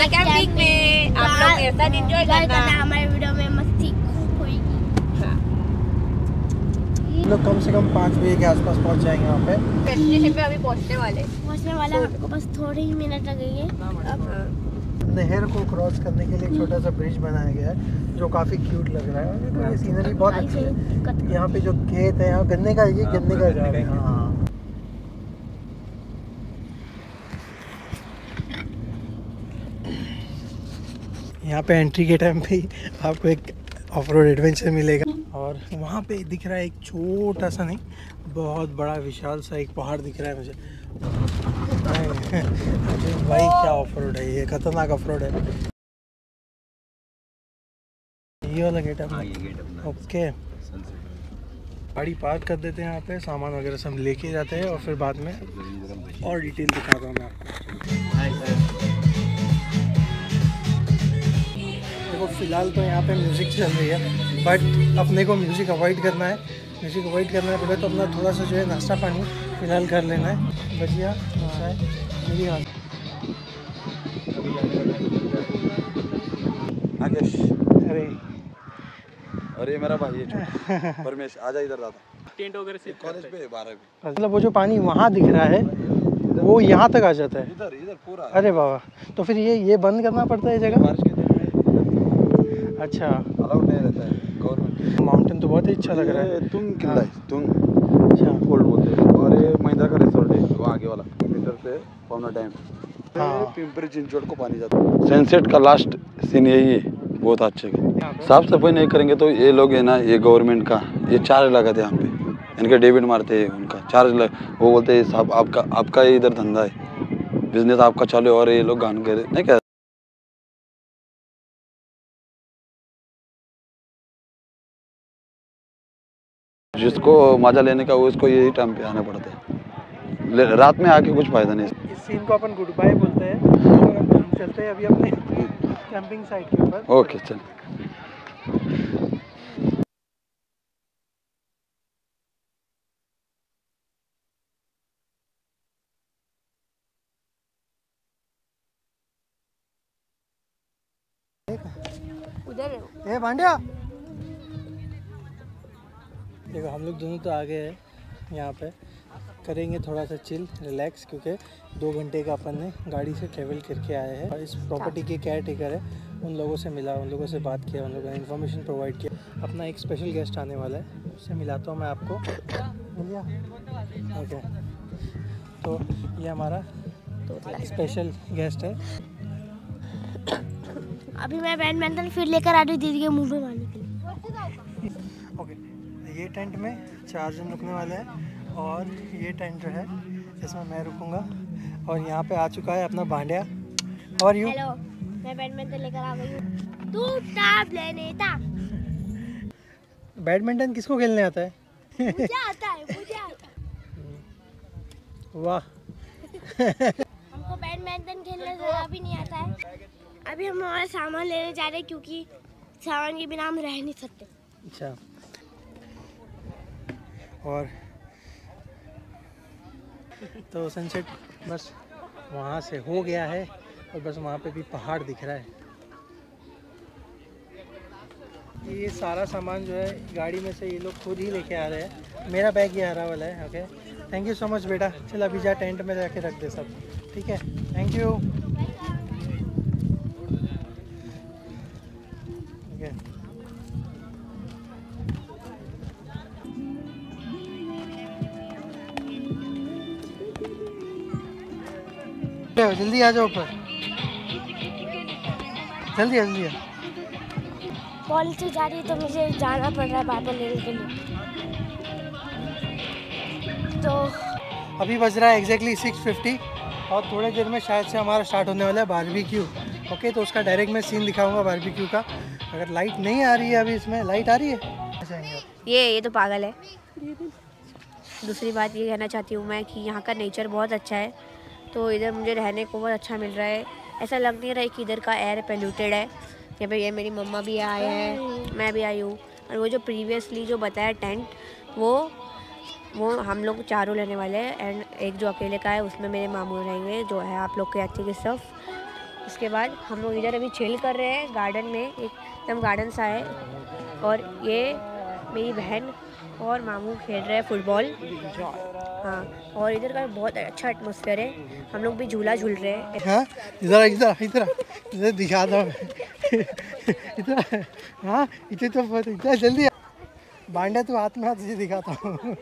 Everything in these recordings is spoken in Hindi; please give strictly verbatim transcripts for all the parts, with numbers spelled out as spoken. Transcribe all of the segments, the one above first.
कैंपिंग में आप लोग मेरे साथ एंजॉय करना। हमारे वीडियो में मस्ती खूब होगी। हम लोग कम से कम पाँच बजे के आसपास पहुंच जाएंगे वहाँ पे। डेस्टिनेशन पे अभी पहुंचने वाले पहुंचने वाले हमको बस थोड़े ही मिनट लगेंगे। नहर को क्रॉस करने के लिए एक छोटा सा ब्रिज बनाया गया है जो काफ़ी क्यूट लग रहा है। तो ये सीनरी बहुत अच्छी है। यहाँ पे जो खेत है, यहाँ गन्ने का ये गन्ने का झाड़ है। हाँ, यहाँ पे एंट्री के टाइम पे ही आपको एक ऑफ रोड एडवेंचर मिलेगा। और वहाँ पे दिख रहा है एक छोटा सा नहीं, बहुत बड़ा विशाल सा एक पहाड़ दिख रहा है मुझे। भाई क्या ऑफ रोड है, ये खतरनाक ऑफ रोड है। ये वाला गेट है। ओके, गाड़ी पार्क कर देते हैं यहाँ पे, सामान वगैरह सब लेके जाते हैं और फिर बाद में और डिटेल दिखाता हूँ मैं आपको। देखो फिलहाल तो यहाँ पे म्यूज़िक चल रही है, बट अपने को म्यूज़िक अवॉइड करना है। म्यूज़िक अवॉइड करना है पहले तो अपना थोड़ा सा जो है नाश्ता पानी फिलहाल कर लेना है। भजिया चाय मेरी हाथ। अरे अरे मेरा भाई है परमेश, आजा इधर दादा। टेंट वगैरह से कॉलेज पे बारह पे मतलब वो जो पानी वहाँ दिख रहा है वो यहाँ तक आ जाता है। इधर इधर पूरा। अरे बाबा, तो फिर ये ये बंद करना पड़ता है जगह। बारिश के दिन में अच्छा, अलाउड नहीं रहता है गवर्नमेंट। माउंटेन तो बहुत ही अच्छा लग रहा है। तुम किला है, तुम अच्छा फोल्ड बोलते हैं। और ये महिंद्रा का रिसोर्ट है वो आगे वाला मीटर से पौना डैम। हाँ। पिंपरी चिंचवड़ को पानी जाता है। सनसेट का लास्ट सीन यही है, बहुत अच्छे है। साफ सफाई नहीं करेंगे तो ये लोग है ना, ये गवर्नमेंट का ये चार्ज लगाते हैं यहाँ पे, इनके डेबिट मारते हैं उनका चार्ज लग, वो बोलते हैं साहब आपका आपका ये इधर धंधा है, बिजनेस आपका चालू है और ये लोग गान करे नहीं क्या। जिसको मजा लेने का वो उसको यही टाइम पे आना पड़ता है, रात में आके कुछ फायदा नहीं। इस सीन को अपन गुड बाय बोलते हैं और हम चलते हैं अभी अपने कैंपिंग साइट के ऊपर। ओके चल। उधर ए भांडिया, देखो हम लोग दोनों तो आ गए हैं। यहाँ पे करेंगे थोड़ा सा चिल रिलैक्स, क्योंकि दो घंटे का अपन ने गाड़ी से ट्रेवल करके आए हैं। और इस प्रॉपर्टी के केयर टेकर है, उन लोगों से मिला, उन लोगों से बात किया, उन लोगों ने इन्फॉर्मेशन प्रोवाइड किया। अपना एक स्पेशल गेस्ट आने वाला है, उससे मिलाता हूँ मैं आपको। मिलिया ओके, तो ये हमारा स्पेशल गेस्ट है। अभी मैं बैडमिंटन फिर लेकर आ रही दीदी के मुंह में मारने के लिए। ओके, ये टेंट में चार जन रुकने वाले हैं और ये टेंट जो है इसमें मैं रुकूंगा। और यहाँ पे आ चुका है अपना भांडिया। और यू? हेलो, मैं बैडमिंटन लेकर आ गई हूँ। तू टैब लेने था। बैडमिंटन किसको खेलने आता है? मुझे आता है, मुझे आता है। वाह। हमको बैडमिंटन खेलने जरा भी नहीं आता है। अभी हम हमारा सामान लेने जा रहे हैं क्योंकि सामान के बिना हम रह नहीं सकते। अच्छा, और तो सनसेट बस वहाँ से हो गया है और बस वहाँ पे भी पहाड़ दिख रहा है। ये सारा सामान जो है गाड़ी में से ये लोग खुद ही लेके आ रहे हैं। मेरा बैग ये हरा वाला है। Okay, thank you so much बेटा। चल अभी जा टेंट में जाके रख दे सब, ठीक है? Thank you. ओके, जल्दी आ जाओ ऊपर, जल्दी जल्दी आ। पॉलिसी जा रही है तो मुझे जाना पड़ रहा है बाबा लेने के लिए। तो अभी बज रहा है एग्जैक्टली सिक्स फिफ्टी और थोड़ी देर में शायद से हमारा स्टार्ट होने वाला है बारबेक्यू। ओके, तो उसका डायरेक्ट मैं सीन दिखाऊंगा बारबेक्यू का। अगर लाइट नहीं आ रही है अभी, इसमें लाइट आ रही है। ये ये तो पागल है। दूसरी बात ये कहना चाहती हूँ मैं कि यहाँ का नेचर बहुत अच्छा है, तो इधर मुझे रहने को बहुत अच्छा मिल रहा है। ऐसा लग नहीं रहा है कि इधर का एयर पोल्यूटेड है। यहाँ पे ये मेरी मम्मा भी आए हैं, मैं भी आई हूँ। और वो जो प्रीवियसली जो बताया टेंट, वो वो हम लोग चारों लेने वाले हैं। एंड एक जो अकेले का है उसमें मेरे मामू रहेंगे, जो है आप लोग के अच्छे के सब उसके बाद हम लोग इधर अभी चिल कर रहे हैं गार्डन में, एकदम गार्डन सा है। और ये मेरी बहन और मामू खेल रहे हैं फुटबॉल। हाँ, और इधर का बहुत अच्छा एटमॉस्फेयर है। हम लोग भी झूला झूल रहे हैं। हाँ, इधर इधर इधर इधर दिखा दो इधर। हाँ, इधर तो इधर जल्दी बांडा तो हाथ में हाथ से दिखाता हूँ।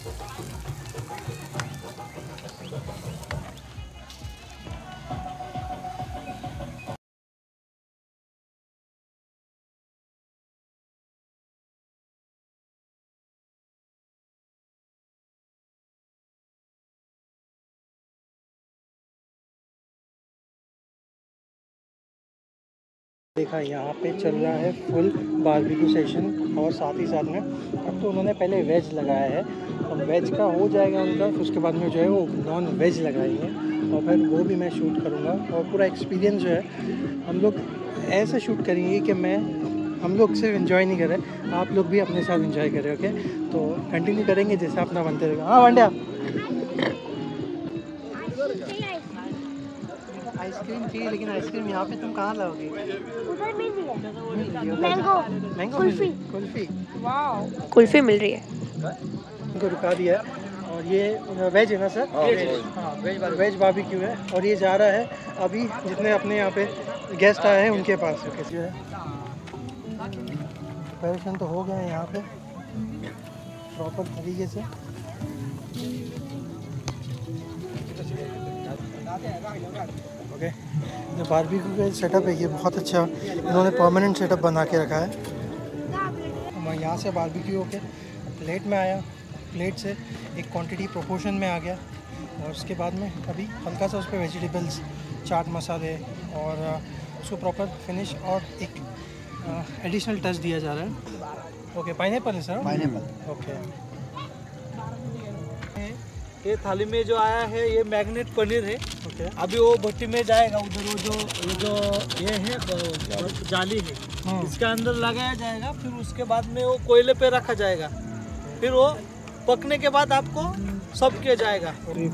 देखा यहाँ पे चल रहा है फुल बारबेक्यू सेशन, और साथ ही साथ में अब तो उन्होंने पहले वेज लगाया है, अब वेज का हो जाएगा उनका, फिर उसके बाद में जो है वो नॉन वेज लगाएंगे और फिर वो भी मैं शूट करूँगा। और पूरा एक्सपीरियंस जो है हम लोग ऐसे शूट करेंगे कि मैं हम लोग सिर्फ एंजॉय नहीं कर रहे, आप लोग भी अपने साथ एंजॉय करें। ओके, तो कंटिन्यू करेंगे जैसे अपना बनते रहेगा। हाँ वांड्या, आइसक्रीम चाहिए, लेकिन आइसक्रीम यहाँ पे तुम कहाँ लाओगे? उधर मिल रही है मैंगो मैंगो कुल्फी। कुल्फी वाह, कुल्फी मिल रही है। उनको रुका दिया है। और ये वेज है ना सर? वेज, हाँ वेज वेज बारबेक्यू है। और ये जा रहा है अभी जितने अपने यहाँ पे गेस्ट आए हैं उनके पास। जो है प्रिपरेशन तो हो गया है यहाँ पे प्रॉपर तरीके से। ओके, जो बारबेक्यू का सेटअप है ये बहुत अच्छा इन्होंने परमानेंट सेटअप बना के रखा है। मैं यहाँ से बारबेक्यू होके प्लेट में आया, प्लेट से एक क्वांटिटी प्रोपोर्शन में आ गया, और उसके बाद में अभी हल्का सा उस पर वेजिटेबल्स, चाट मसाले और उसको प्रॉपर फिनिश और एक एडिशनल टच दिया जा रहा है। ओके, पाइनएप्पल है सर? पाइनएप्पल। ओके, ये थाली में जो आया है ये मैग्नेट पनीर है। ओके, अभी वो भट्टी में जाएगा, उधर वो जो ये जो ये है ब- जाली है, इसके अंदर लगाया जाएगा। फिर उसके बाद में वो कोयले पे रखा जाएगा, फिर वो पकने के बाद आपको सब किया जाएगा।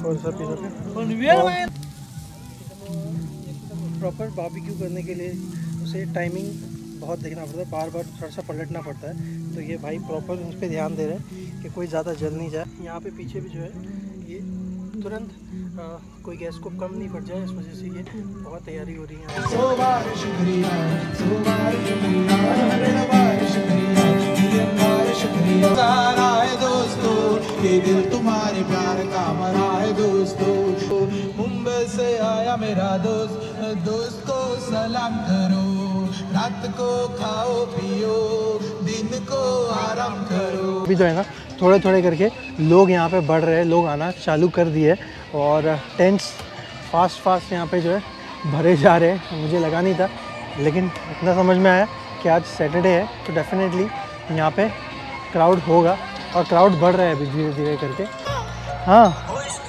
प्रॉपर बारबेक्यू करने के लिए उसे टाइमिंग बहुत देखना पड़ता है, बार बार थोड़ा सा पलटना पड़ता है। तो ये भाई प्रॉपर उस पर ध्यान दे रहे हैं कि कोई ज़्यादा जल नहीं जाए। यहाँ पे पीछे भी जो है ये तुरंत आ, कोई गैस को कम नहीं पड़ जाए, इस वजह से ये बहुत तैयारी हो रही है। सो बार शुक्रिया, सो बार शुक्रिया, मेरा बार शुक्रिया, मेरा बार शुक्रिया। सारा है दोस्तों, ये दिल तुम्हारे प्यार का मरा है दोस्तों। मुंबई से आया मेरा दोस्त, दोस्त को सलाम करो, रात को खाओ पियो, दिन को आराम करो। अभी जो है ना थोड़े थोड़े करके लोग यहाँ पे बढ़ रहे हैं, लोग आना चालू कर दिए, और टेंट्स फास्ट फास्ट यहाँ पे जो है भरे जा रहे हैं। मुझे लगा नहीं था, लेकिन इतना समझ में आया कि आज सैटरडे है तो डेफिनेटली यहाँ पे क्राउड होगा, और क्राउड बढ़ रहा है अभी धीरे धीरे करके। हाँ,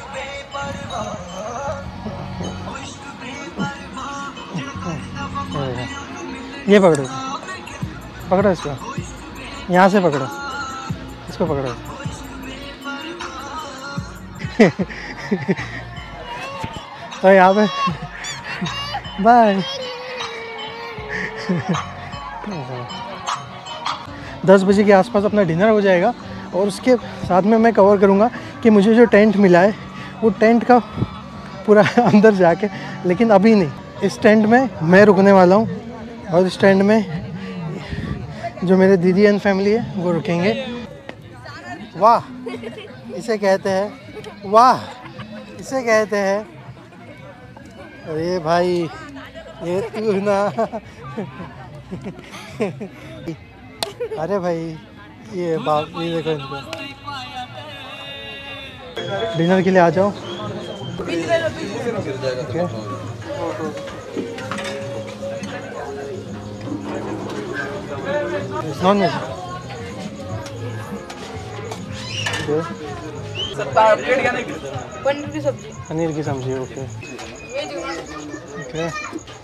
ये पकड़ो, पकड़ो इसको, यहाँ से पकड़ो, इसको पकड़ो। तो यहाँ पे बाय। दस बजे के आसपास अपना डिनर हो जाएगा, और उसके साथ में मैं कवर करूँगा कि मुझे जो टेंट मिला है वो टेंट का पूरा अंदर जाके, लेकिन अभी नहीं। इस टेंट में मैं रुकने वाला हूँ, और इस टेंट में जो मेरे दीदी एंड फैमिली है वो रुकेंगे। वाह, इसे कहते हैं वाह, इसे कहते हैं। अरे भाई ये तू ना अरे भाई ये बाप, ये देखो इनको। डिनर के लिए आ जाओ। okay. नॉन वेज पनीर की सब्जी, पनीर की सब्जी। ओके ओके,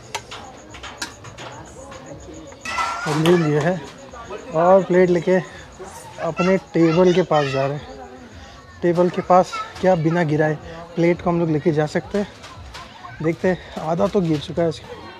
ले लिए है और प्लेट लेके अपने टेबल के पास जा रहे हैं। टेबल के पास क्या बिना गिराए प्लेट को हम लोग लेके जा सकते हैं। देखते हैं, आधा तो गिर चुका है।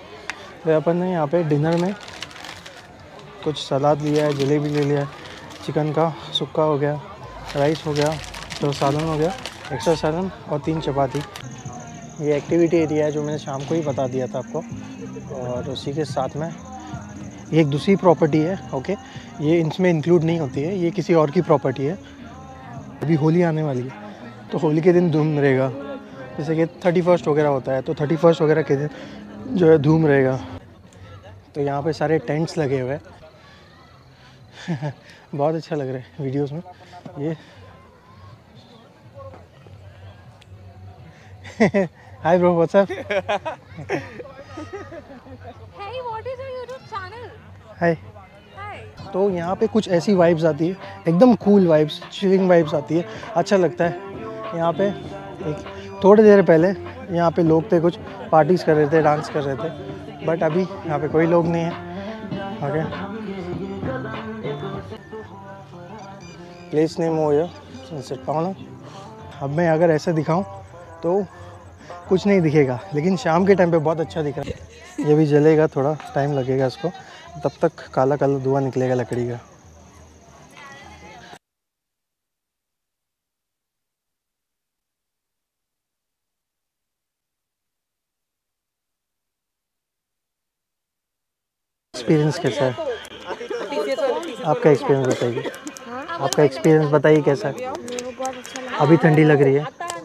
तो अपन ने यहाँ पे डिनर में कुछ सलाद लिया है, जलेबी ले लिया है, चिकन का सुक्का हो गया, राइस हो गया, तो सालन हो गया, एक्स्ट्रा सालन और तीन चपाती। ये एक्टिविटी एरिया है जो मैंने शाम को ही बता दिया था आपको। और उसी के साथ में एक दूसरी प्रॉपर्टी है, ओके, ये इसमें इंक्लूड नहीं होती है, ये किसी और की प्रॉपर्टी है। अभी होली आने वाली है तो होली के दिन धूम रहेगा, जैसे कि थर्टी फर्स्ट वगैरह होता है तो थर्टी फर्स्ट वगैरह के दिन जो है धूम रहेगा। तो यहाँ पे सारे टेंट्स लगे हुए हैं बहुत अच्छा लग रहा है वीडियोस में ये। Hi bro, what's up? Hey, what is your YouTube channel? Hi. Hi. तो यहाँ पे कुछ ऐसी वाइब्स आती है, एकदम कूल वाइब्स, चिलिंग वाइब्स आती है, अच्छा लगता है। यहाँ पे एक थोड़ी देर पहले यहाँ पे लोग थे, कुछ पार्टीज कर रहे थे, डांस कर रहे थे, बट अभी यहाँ पे कोई लोग नहीं है। ओके, प्लेस नेम हो गया सनसेट पॉइंट। अब मैं अगर ऐसे दिखाऊं तो कुछ नहीं दिखेगा, लेकिन शाम के टाइम पे बहुत अच्छा दिख रहा है। ये भी जलेगा, थोड़ा टाइम लगेगा इसको, तब तक काला काला धुआं निकलेगा लकड़ी का। एक्सपीरियंस कैसा है? आपका एक्सपीरियंस बताइए, आपका एक्सपीरियंस बताइए कैसा है? अभी ठंडी लग रही है?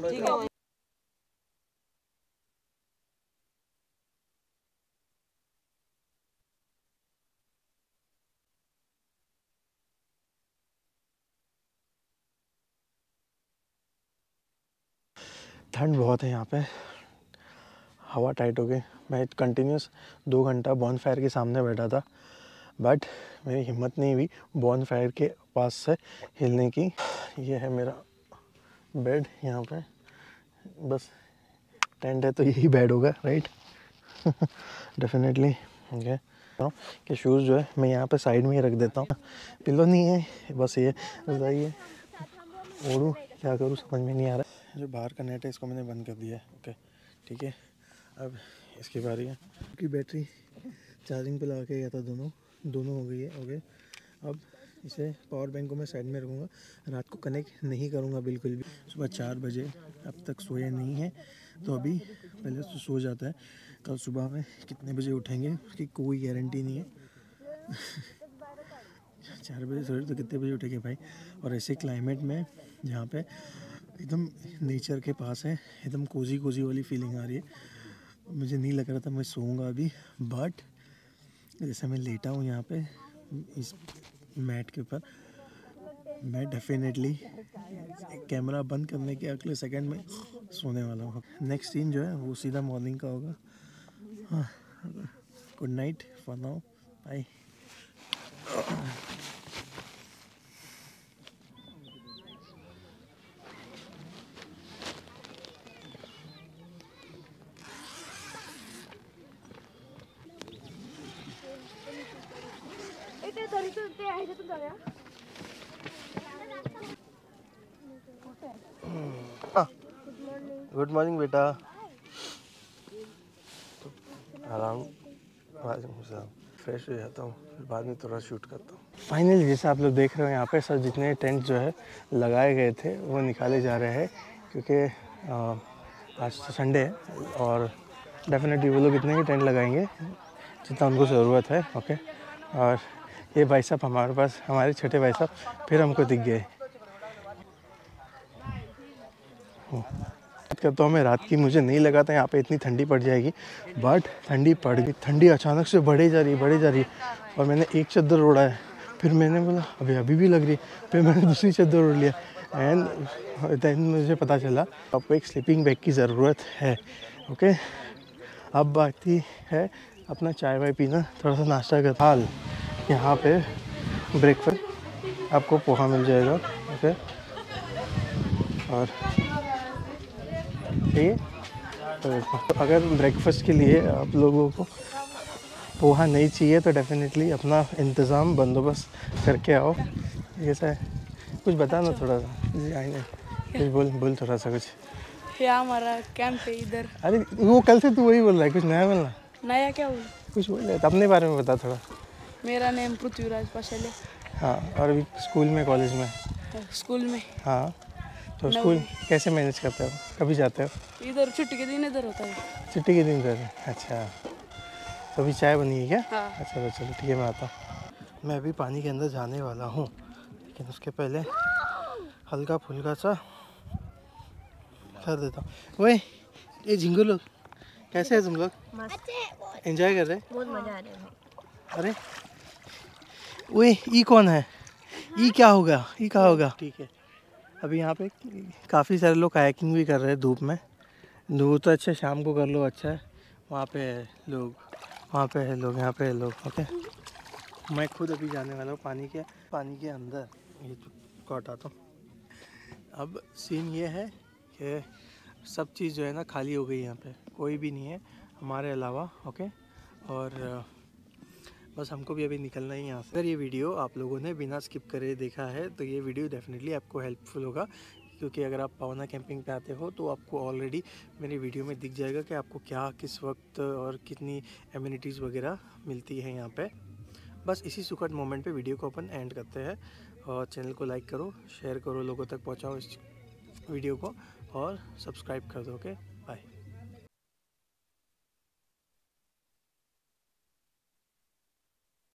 ठंड बहुत है यहाँ पे, हवा टाइट हो गई। मैं कंटिन्यूस दो घंटा बॉन फायर के सामने बैठा था, बट मेरी हिम्मत नहीं हुई बॉन फायर के पास से हिलने की। ये है मेरा बेड, यहाँ पे बस टेंट है तो यही बेड होगा, राइट? डेफिनेटली। ओके, कि शूज़ जो है मैं यहाँ पे साइड में ही रख देता हूँ। पिलो नहीं है, बस ये बताइए ओढ़ूँ क्या करूँ समझ में नहीं आ रहा। जो बाहर का नेट है इसको मैंने बंद कर दिया है। ओके ठीक है, अब इसकी बारी है कि बैटरी चार्जिंग पे लगा के गया था, दोनों दोनों हो गई है। ओके, अब इसे पावर बैंक को मैं साइड में रखूँगा, रात को कनेक्ट नहीं करूँगा बिल्कुल भी। सुबह चार बजे, अब तक सोए नहीं है तो अभी पहले तो सो जाता है। कल सुबह में कितने बजे उठेंगे उसकी कोई गारंटी नहीं है। चार बजे सोए तो कितने बजे उठेंगे भाई? और ऐसे क्लाइमेट में जहाँ पे एकदम नेचर के पास है, एकदम कोजी कोजी वाली फीलिंग आ रही है। मुझे नहीं लग रहा था मैं सोऊंगा अभी, बट जैसे मैं लेटा हूँ यहाँ पे इस मैट के ऊपर, मैं डेफिनेटली कैमरा बंद करने के अगले सेकंड में सोने वाला हूँ। नेक्स्ट सीन जो है वो सीधा मॉर्निंग का होगा। हाँ, good night for now, bye. Good morning बेटा। तो आराम फ्रेश हो जाता हूँ, फिर बाद में थोड़ा शूट करता हूँ। फाइनली जैसे आप लोग देख रहे हो यहाँ पे सब जितने टेंट जो है लगाए गए थे वो निकाले जा रहे हैं, क्योंकि आज तो संडे है और डेफिनेटली वो लोग इतने ही टेंट लगाएंगे जितना उनको ज़रूरत है। ओके, और ये भाई साहब हमारे पास, हमारे छोटे भाई साहब फिर हमको दिख गए। बात करता हूँ मैं रात की, मुझे नहीं लगा था यहाँ पे इतनी ठंडी पड़ जाएगी, बट ठंडी पड़ गई। ठंडी अचानक से बढ़े जा रही बढ़े जा रही और मैंने एक चादर ओढ़ा है, फिर मैंने बोला अभी अभी भी लग रही है, फिर मैंने दूसरी चादर ओढ़ लिया एंड देन मुझे पता चला आपको एक स्लीपिंग बैग की ज़रूरत है। ओके, अब बाकी है अपना चाय वाय पीना, थोड़ा सा नाश्ता कर। हाल यहाँ पे ब्रेकफास्ट आपको पोहा मिल जाएगा। ओके, और ठीक है, तो अगर ब्रेकफास्ट के लिए आप लोगों को पोहा नहीं चाहिए तो डेफिनेटली अपना इंतज़ाम बंदोबस्त करके आओ। ऐसा है, कुछ बता ना थोड़ा सा जी, आएंगे कुछ बोल बोल थोड़ा सा कुछ। यहाँ हमारा कैंप है इधर। अरे वो कल से तू वही बोल रहा है, कुछ नया बोलना। नया क्या बोल? कुछ बोल रहे थे अपने बारे में बता थोड़ा। मेरा नेम पृथ्वीराज पशेले। हाँ, और अभी स्कूल में कॉलेज में? स्कूल में। हाँ, तो स्कूल कैसे मैनेज करते हो, कभी जाते हो? इधर छुट्टी के दिन इधर होता है। छुट्टी के दिन इधर? अच्छा, तो अभी चाय बनी है क्या? हाँ। अच्छा तो चलो ठीक है, मैं आता हूँ। मैं अभी पानी के अंदर जाने वाला हूँ, लेकिन उसके पहले हल्का फुल्का सा कर देता हूँ। वही ये झिंगू लोग कैसे है तुम लोग? एंजॉय कर रहे? बहुत मज़ा आ रहा है। अरे वही ई कौन है? ई क्या होगा? ई क्या होगा? ठीक है, अभी यहाँ पे काफ़ी सारे लोग कायाकिंग भी कर रहे हैं धूप में। धूप तो अच्छा शाम को कर लो, अच्छा है। वहाँ पे है लोग, वहाँ पे है लोग, यहाँ पे है लोग। ओके, मैं खुद अभी जाने वाला हूँ पानी के पानी के अंदर। ये को हटाता हूँ। अब सीन ये है कि सब चीज़ जो है ना खाली हो गई, यहाँ पे कोई भी नहीं है हमारे अलावा। ओके, और बस हमको भी अभी निकलना ही यहाँ से। अगर ये वीडियो आप लोगों ने बिना स्किप करे देखा है तो ये वीडियो डेफिनेटली आपको हेल्पफुल होगा, क्योंकि अगर आप पावना कैंपिंग पे आते हो तो आपको ऑलरेडी मेरी वीडियो में दिख जाएगा कि आपको क्या किस वक्त और कितनी एमिनिटीज़ वगैरह मिलती है यहाँ पे। बस इसी सुखद मोमेंट पे वीडियो को अपन एंड करते हैं। और चैनल को लाइक करो, शेयर करो, लोगों तक पहुँचाओ इस वीडियो को, और सब्सक्राइब कर दो। ओके।